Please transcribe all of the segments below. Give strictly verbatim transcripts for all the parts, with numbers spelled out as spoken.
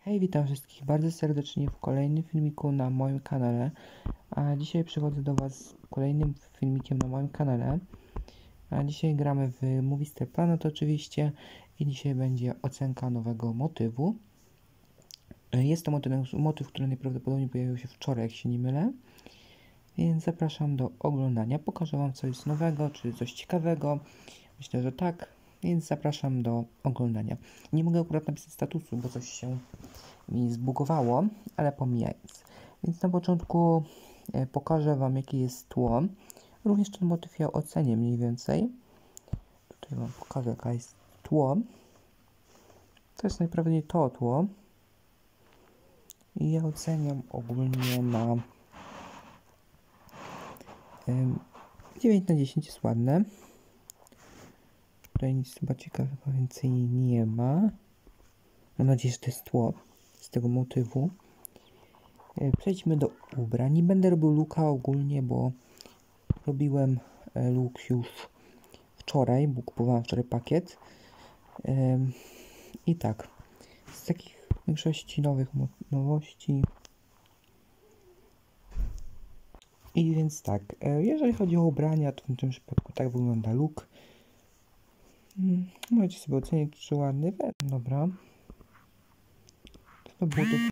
Hej, witam wszystkich bardzo serdecznie w kolejnym filmiku na moim kanale. A dzisiaj przychodzę do Was z kolejnym filmikiem na moim kanale. A dzisiaj gramy w Movistar Planet oczywiście i dzisiaj będzie ocenka nowego motywu. Jest to motyw, motyw, który najprawdopodobniej pojawił się wczoraj, jak się nie mylę. Więc zapraszam do oglądania. Pokażę Wam coś nowego, czy coś ciekawego. Myślę, że tak. Więc zapraszam do oglądania. Nie mogę akurat napisać statusu, bo coś się mi zbugowało, ale pomijając. Więc na początku e, pokażę Wam, jakie jest tło. Również ten motyw ja ocenię mniej więcej. Tutaj Wam pokażę, jaka jest tło. To jest najprawdopodobniej to tło. I ja oceniam ogólnie na dziewięć na dziesięć, jest ładne. Tutaj nic chyba ciekawego więcej nie ma. Mam nadzieję, że to jest tło z tego motywu. Przejdźmy do ubrań. Nie będę robił looka ogólnie, bo robiłem look już wczoraj, bo kupowałem wczoraj pakiet. I tak, z takich większości nowych nowości. I więc tak, jeżeli chodzi o ubrania, to w tym przypadku tak wygląda look. Możecie sobie ocenić, czy ładny. Dobra. To do butów.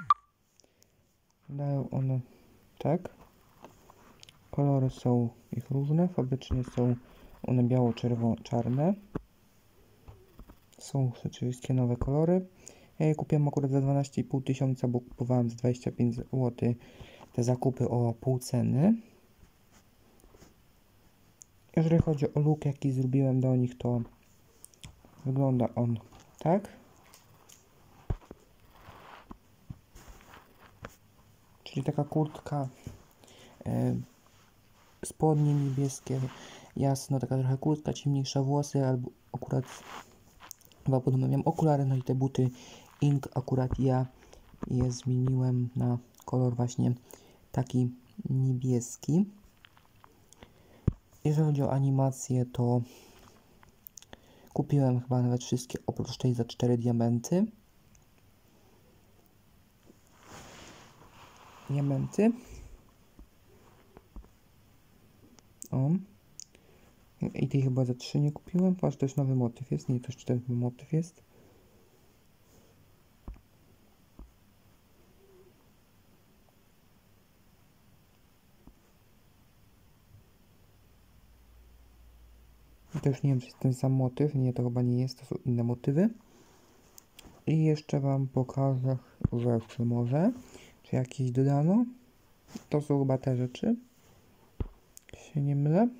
Dają one tak. Kolory są ich różne. Fabrycznie są one biało-czerwono-czarne. Są rzeczywiście nowe kolory. Ja je kupiłem akurat za dwanaście i pół tysiąca, bo kupowałem za dwadzieścia pięć złotych te zakupy o pół ceny. Jeżeli chodzi o look, jaki zrobiłem do nich, to wygląda on tak. Czyli taka kurtka, e, spodnie niebieskie, jasno, taka trochę kurtka, ciemniejsza, włosy, albo akurat chyba podobno miałem okulary, no i te buty Ink akurat ja je zmieniłem na kolor właśnie taki niebieski. Jeżeli chodzi o animację, to kupiłem chyba nawet wszystkie oprócz tej za cztery diamenty. Diamenty. O. I tej chyba za trzy nie kupiłem, ponieważ to jest nowy motyw jest. Nie, to jeszcze ten motyw jest. I to już nie wiem, czy jest ten sam motyw. Nie, to chyba nie jest, to są inne motywy. I jeszcze Wam pokażę rzeczy może. Czy jakieś dodano. To są chyba te rzeczy. Się nie mylę.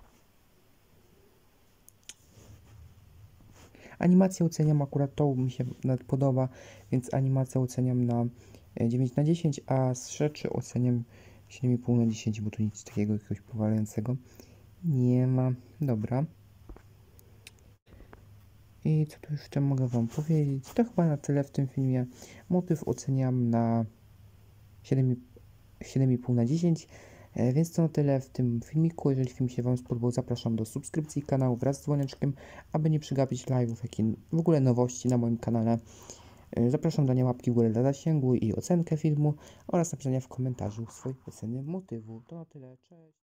Animację oceniam akurat, to mi się nawet podoba, więc animację oceniam na dziewięć na dziesięć, a z rzeczy oceniam siedem i pół na dziesięć, bo tu nic takiego jakiegoś powalającego nie ma. Dobra. I co tu jeszcze mogę Wam powiedzieć? To chyba na tyle w tym filmie. Motyw oceniam na siedem i pół na dziesięć. Więc to na tyle w tym filmiku. Jeżeli film się Wam spodobał, zapraszam do subskrypcji kanału wraz z dzwoneczkiem, aby nie przegapić live'ów, jak i w ogóle nowości na moim kanale. Zapraszam do dania łapki w górę dla zasięgu i ocenkę filmu oraz napisania w komentarzu swojej oceny motywu. To na tyle. Cześć!